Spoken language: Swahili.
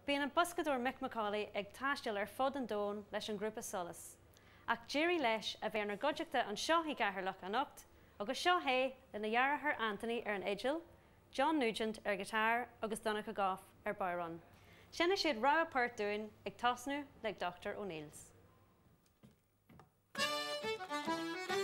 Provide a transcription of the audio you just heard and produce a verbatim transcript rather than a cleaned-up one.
Bhíonn an boscadúr Mick McCauley ag taisteal ar fud an dón leis an grúpa solas. Ach dírí leis a bheith ar goideachta an seo i gcathairleach an ocht, agus seo hé le na dhearthair Anthony ar an Igil, John Nugent ar guitar agus Donncha Goff ar bairon. Sinna siad rá apáirt dúin ag tasnú le Doctor O'Neill's.